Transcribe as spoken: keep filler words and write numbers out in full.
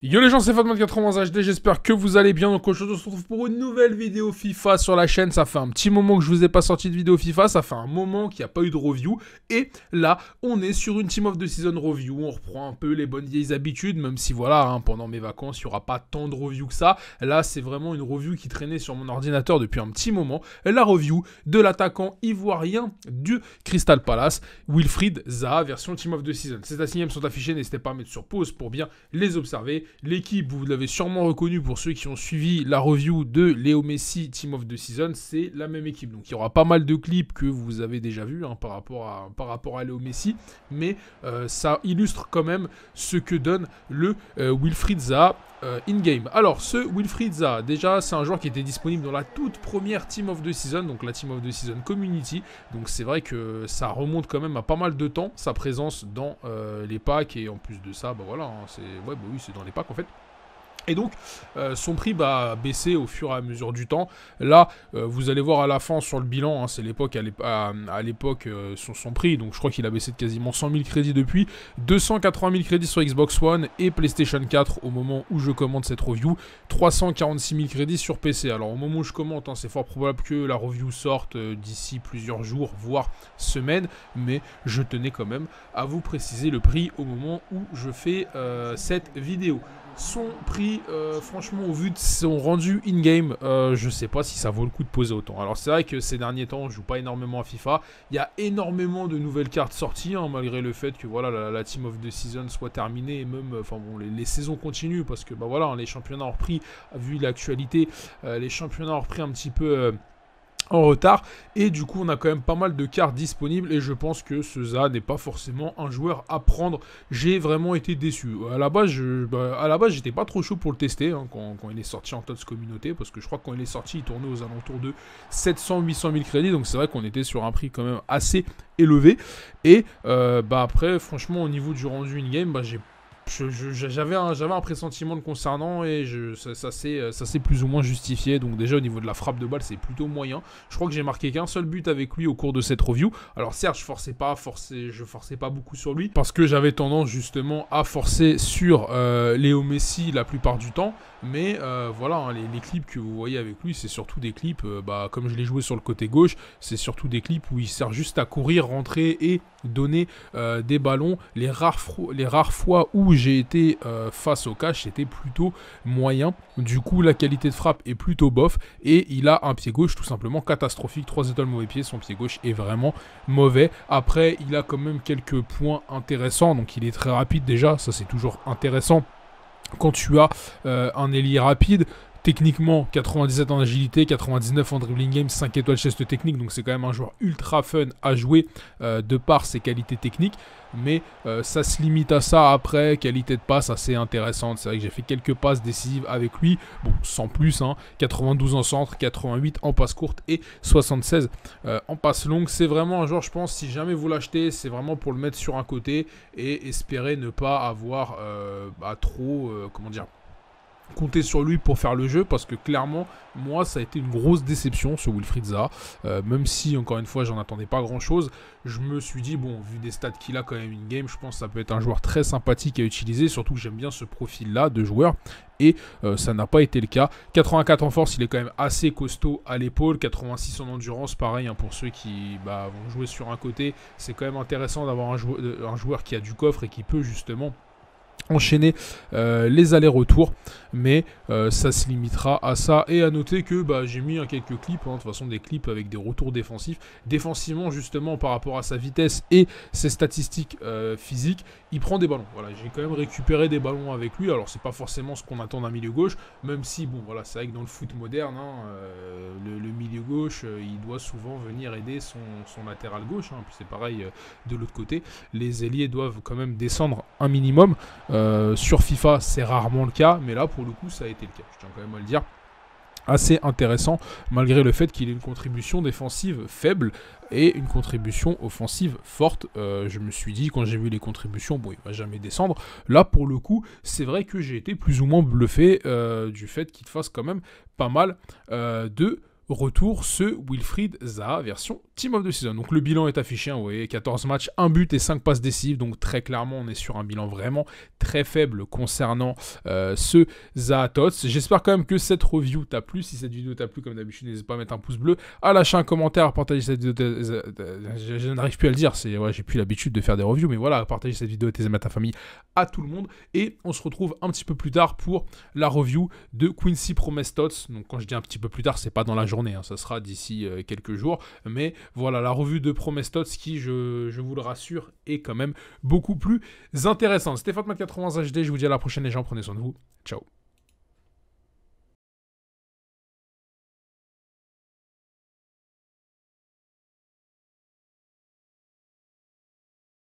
Yo les gens, c'est Fatman quatre-vingts H D, j'espère que vous allez bien. Donc aujourd'hui on se retrouve pour une nouvelle vidéo FIFA sur la chaîne. Ça fait un petit moment que je vous ai pas sorti de vidéo FIFA, ça fait un moment qu'il n'y a pas eu de review. Et là, on est sur une Team of the Season review, on reprend un peu les bonnes vieilles habitudes, même si voilà, hein, pendant mes vacances, il n'y aura pas tant de reviews que ça. Là, c'est vraiment une review qui traînait sur mon ordinateur depuis un petit moment. La review de l'attaquant ivoirien du Crystal Palace, Wilfried Zaha, version Team of the Season. Ces assignats sont affichés, n'hésitez pas à mettre sur pause pour bien les observer. L'équipe, vous l'avez sûrement reconnu pour ceux qui ont suivi la review de Léo Messi Team of the Season, c'est la même équipe. Donc il y aura pas mal de clips que vous avez déjà vus hein, par, rapport à, par rapport à Léo Messi, mais euh, ça illustre quand même ce que donne le euh, Wilfried Zaha euh, in-game. Alors ce Wilfried Zaha, déjà c'est un joueur qui était disponible dans la toute première Team of the Season, donc la Team of the Season Community, donc c'est vrai que ça remonte quand même à pas mal de temps, sa présence dans euh, les packs, et en plus de ça, bah voilà, hein, c'est ouais, bah oui, c'est dans les packs en fait. Et donc, euh, son prix bah, a baissé au fur et à mesure du temps. Là, euh, vous allez voir à la fin sur le bilan, hein, c'est l'époque à l'époque euh, son, son prix. Donc, je crois qu'il a baissé de quasiment cent mille crédits depuis. deux cent quatre-vingt mille crédits sur Xbox One et PlayStation quatre au moment où je commente cette review. trois cent quarante-six mille crédits sur P C. Alors, au moment où je commente, hein, c'est fort probable que la review sorte euh, d'ici plusieurs jours, voire semaines. Mais je tenais quand même à vous préciser le prix au moment où je fais euh, cette vidéo. Son prix, euh, franchement, au vu de son rendu in-game, euh, je sais pas si ça vaut le coup de poser autant. Alors c'est vrai que ces derniers temps, je joue pas énormément à FIFA. Il y a énormément de nouvelles cartes sorties, hein, malgré le fait que voilà, la, la Team of the Season soit terminée et même, enfin bon, les, les saisons continuent parce que bah voilà, hein, les championnats ont repris, vu l'actualité, euh, les championnats ont repris un petit peu. Euh, en retard, et du coup on a quand même pas mal de cartes disponibles, et je pense que ce Zaha n'est pas forcément un joueur à prendre. J'ai vraiment été déçu. À la base, je, bah, à la base j'étais pas trop chaud pour le tester hein, quand, quand il est sorti en T O T S communauté, parce que je crois que quand il est sorti il tournait aux alentours de sept cents à huit cent mille crédits, donc c'est vrai qu'on était sur un prix quand même assez élevé, et euh, bah après franchement au niveau du rendu in-game, bah j'ai J'avais un, un pressentiment le concernant, et je, ça, ça s'est plus ou moins justifié. Donc déjà au niveau de la frappe de balle c'est plutôt moyen. Je crois que j'ai marqué qu'un seul but avec lui au cours de cette review. Alors certes je forçais pas, forçais, je forçais pas beaucoup sur lui parce que j'avais tendance justement à forcer sur euh, Léo Messi la plupart du temps. Mais euh, voilà, hein, les, les clips que vous voyez avec lui, c'est surtout des clips, euh, bah, comme je l'ai joué sur le côté gauche, c'est surtout des clips où il sert juste à courir, rentrer et donner euh, des ballons. Les rares, les rares fois où j'ai été euh, face au cash, c'était plutôt moyen. Du coup, la qualité de frappe est plutôt bof, et il a un pied gauche tout simplement catastrophique. trois étoiles mauvais pied, son pied gauche est vraiment mauvais. Après, il a quand même quelques points intéressants, donc il est très rapide déjà, ça c'est toujours intéressant. Quand tu as euh, un ailier rapide, techniquement quatre-vingt-dix-sept en agilité, quatre-vingt-dix-neuf en dribbling game, cinq étoiles geste technique, donc c'est quand même un joueur ultra fun à jouer euh, de par ses qualités techniques, mais euh, ça se limite à ça. Après, qualité de passe assez intéressante, c'est vrai que j'ai fait quelques passes décisives avec lui, bon sans plus, hein, quatre-vingt-douze en centre, quatre-vingt-huit en passe courte et soixante-seize euh, en passe longue. C'est vraiment un joueur, je pense, si jamais vous l'achetez, c'est vraiment pour le mettre sur un côté et espérer ne pas avoir euh, bah, trop, euh, comment dire, compter sur lui pour faire le jeu, parce que clairement moi ça a été une grosse déception ce Wilfried Zaha, euh, même si encore une fois j'en attendais pas grand chose. Je me suis dit bon, vu des stats qu'il a quand même in game, je pense que ça peut être un joueur très sympathique à utiliser, surtout que j'aime bien ce profil là de joueur, et euh, ça n'a pas été le cas. quatre-vingt-quatre en force, il est quand même assez costaud à l'épaule, quatre-vingt-six en endurance, pareil hein, pour ceux qui bah, vont jouer sur un côté, c'est quand même intéressant d'avoir un, jou un joueur qui a du coffre et qui peut justement enchaîner euh, les allers-retours, mais euh, ça se limitera à ça. Et à noter que bah, j'ai mis hein, quelques clips, hein, de toute façon des clips avec des retours défensifs. Défensivement justement par rapport à sa vitesse et ses statistiques euh, physiques, il prend des ballons. Voilà, j'ai quand même récupéré des ballons avec lui. Alors c'est pas forcément ce qu'on attend d'un milieu gauche, même si bon voilà, c'est vrai que dans le foot moderne, hein, euh, le, le milieu gauche, euh, il doit souvent venir aider son, son latéral gauche, hein. Puis c'est pareil euh, de l'autre côté, les ailiers doivent quand même descendre un minimum. Euh, sur FIFA, c'est rarement le cas, mais là, pour le coup, ça a été le cas. Je tiens quand même à le dire. Assez intéressant, malgré le fait qu'il ait une contribution défensive faible et une contribution offensive forte. Euh, je me suis dit, quand j'ai vu les contributions, bon, il va jamais descendre. Là, pour le coup, c'est vrai que j'ai été plus ou moins bluffé euh, du fait qu'il fasse quand même pas mal euh, de retour ce Wilfried Zaha version Team of the Season. Donc le bilan est affiché, hein, vous voyez, quatorze matchs, un but et cinq passes décisives, donc très clairement on est sur un bilan vraiment très faible concernant euh, ce Zaha Tots. J'espère quand même que cette review t'a plu. Si cette vidéo t'a plu, comme d'habitude, n'hésite pas à mettre un pouce bleu, à lâcher un commentaire, à partager cette vidéo. Je, je n'arrive plus à le dire, c'est ouais, j'ai plus l'habitude de faire des reviews, mais voilà, partager cette vidéo à tes amis, à ta famille, à tout le monde. Et on se retrouve un petit peu plus tard pour la review de Quincy Promes Tots. Donc quand je dis un petit peu plus tard, c'est pas dans la journée, hein, ça sera d'ici euh, quelques jours. Mais voilà, la revue de Promes Tots qui, je, je vous le rassure, est quand même beaucoup plus intéressante. C'était Fatman quatre-vingts H D, je vous dis à la prochaine les gens, prenez soin de vous. Ciao.